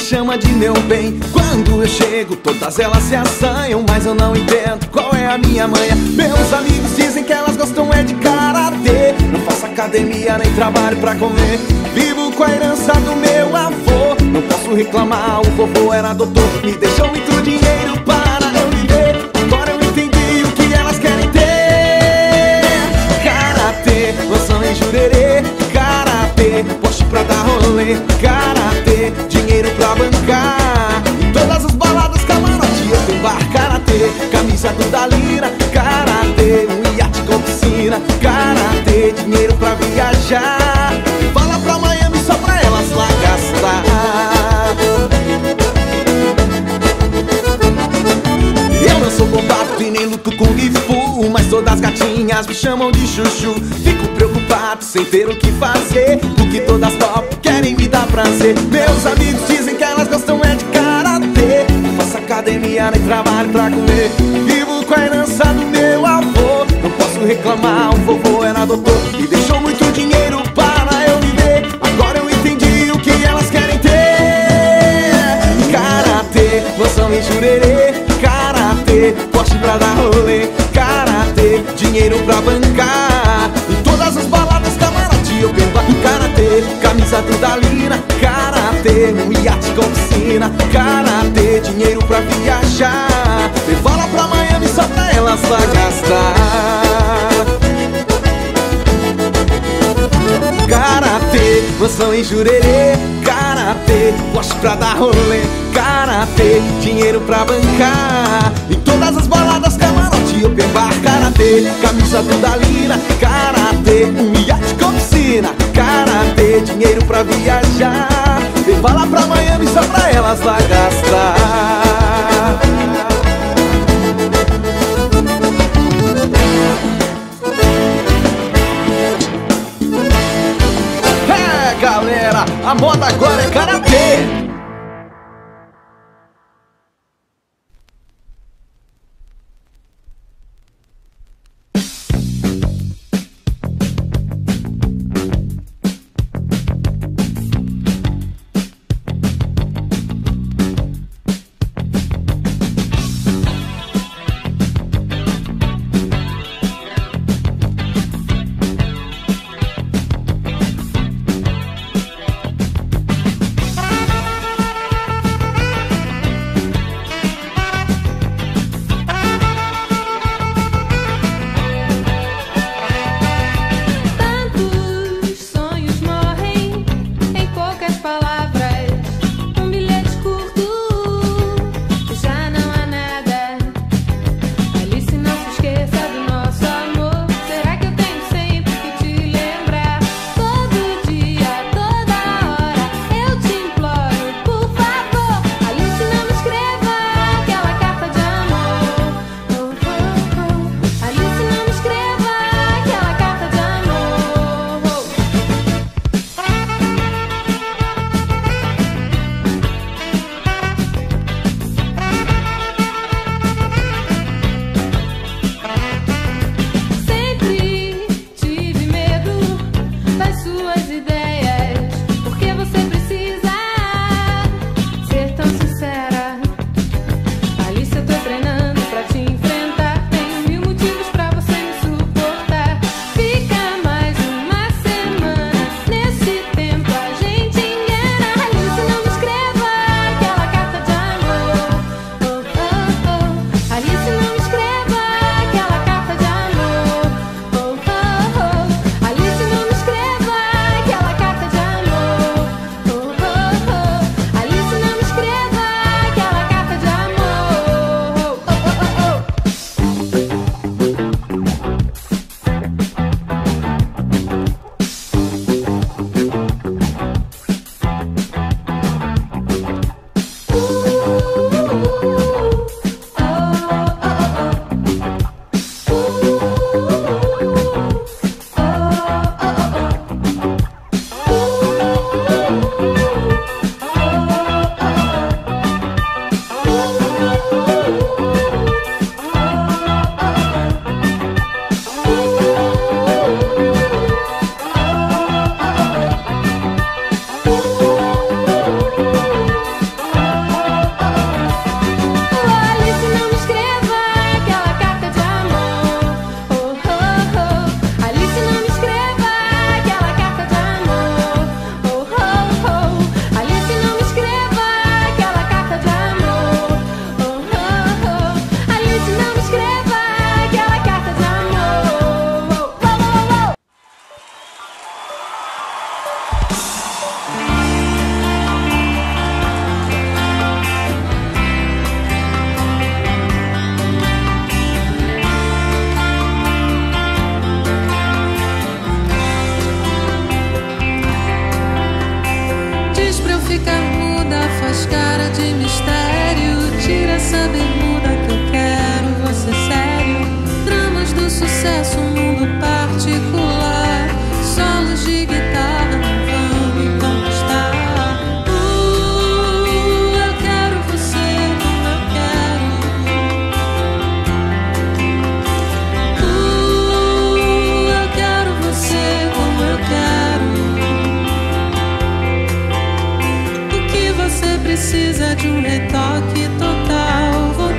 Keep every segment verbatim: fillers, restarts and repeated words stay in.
chama de meu bem. Quando eu chego, todas elas se assanham, mas eu não entendo qual é a minha manha. Meus amigos dizem que elas gostam é de karatê. Não faço academia nem trabalho pra comer. Vivo com a herança do meu avô. Não posso reclamar, o vovô era doutor. Me deixou muito dinheiro para eu viver. Agora eu entendi o que elas querem ter. Karatê, mansão em Jurerê. Karatê, poste pra dar rolê. Karatê, dinheiro pra bancar. Em todas as baladas, camarote, open bar. Karatê, camisa do Dalira. Karatê, um iate com piscina. Karatê, dinheiro pra viajar. Fala pra Miami só pra elas lá gastar. Eu não sou bombado e nem luto com Gifu, mas todas as gatinhas me chamam de chuchu. Fico preocupado sem ter o que fazer, porque todas top querem me dar prazer. Meus amigos dizem que elas gostam é de karatê. Não faço academia nem trabalho pra comer. Vivo com a herança do meu avô. Não posso reclamar, o vovô era doutor. Me deixou muito dinheiro para eu viver. Agora eu entendi o que elas querem ter. Karatê, mansão em Jurerê. Karatê, poste pra dar rolê. Karatê, dinheiro pra bancar. Em todas as baladas, camarote, open bar. Karatê, camisa do Dalina. Karatê, um iate com piscina. Karatê, dinheiro pra viajar. Leva lá pra Miami só pra elas lá gastar. Karatê, mansão em Jurerê. Karatê, poste pra dar rolê. Karatê, dinheiro pra bancar. Em todas as baladas, camarote, open bar. Karatê, camisa do Dalina. Karatê, um iate com piscina. Karatê, dinheiro pra viajar. Leva lá pra Miami só pra elas lá gastar. É, galera, a moda agora é karatê. essa bermuda que eu quero, você sério. Dramas do sucesso, mundo particular. Solos de guitarra não vão me conquistar. Uh, eu quero você como eu quero. Uh, eu quero você como eu quero. O que você precisa de um retoque total? Vou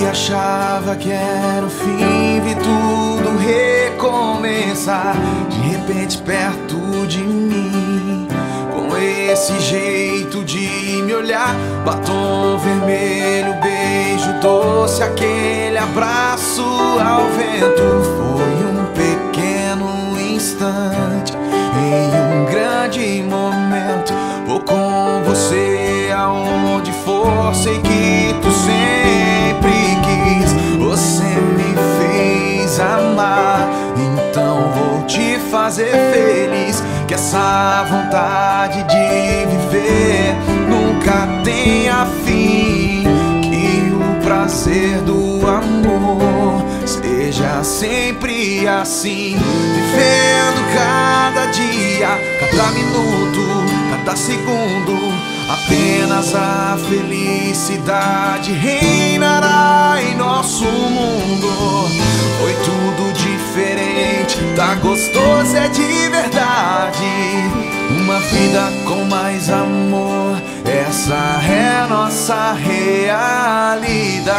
achava que era o fim, vi tudo recomeçar. De repente perto de mim, com esse jeito de me olhar, batom vermelho, beijo doce, aquele abraço ao vento. Foi um pequeno instante em um grande momento. Vou com você aonde for, sei que tu sempre quis. Você me fez amar, então vou te fazer feliz. Que essa vontade de viver nunca tenha fim. Que o prazer do amor seja sempre assim. Vivendo cada dia, cada minuto, cada segundo, apenas a felicidade reinará em nosso mundo. Foi tudo diferente, tá gostoso, é de verdade. Uma vida com mais amor, essa é a nossa realidade.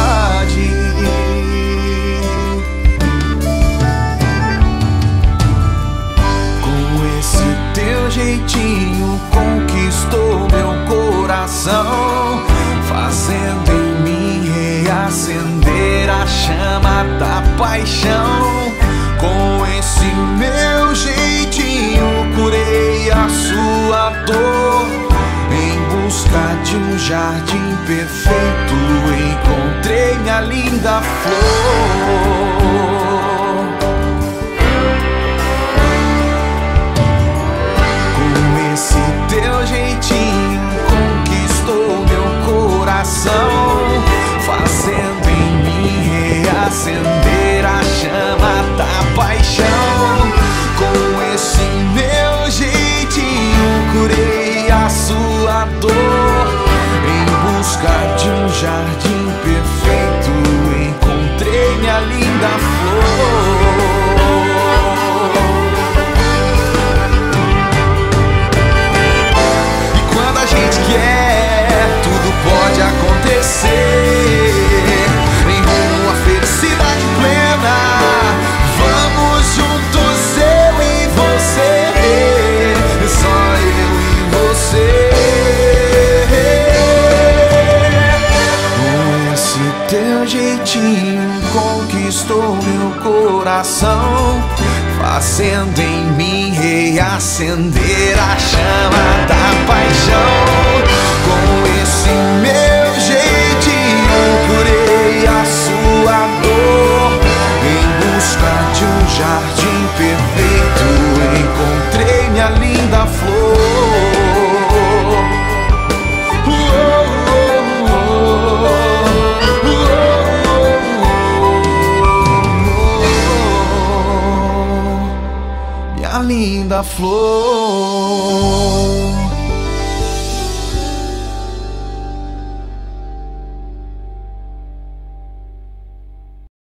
Com esse teu jeitinho conquistou meu coração, fazendo em mim reacender a chama da paixão. Com esse meu jeitinho curei a sua dor. Em busca de um jardim perfeito encontrei minha linda flor. Com esse teu jeitinho conquistou meu coração, fazendo em mim reacender a chama da paixão. Com esse meu jeitinho curei a sua dor. Em busca de um jardim perfeito encontrei minha linda flor. E quando a gente quer, tudo pode acontecer. Em rumo à felicidade plena, vamos juntos, eu e você, só eu e você. Com esse teu jeitinho conquistou meu coração, fazendo em mim reacender a chama da paixão. Com esse meu jeitinho curei a sua dor. Em busca de um jardim perfeito encontrei minha linda flor. Minha linda flor.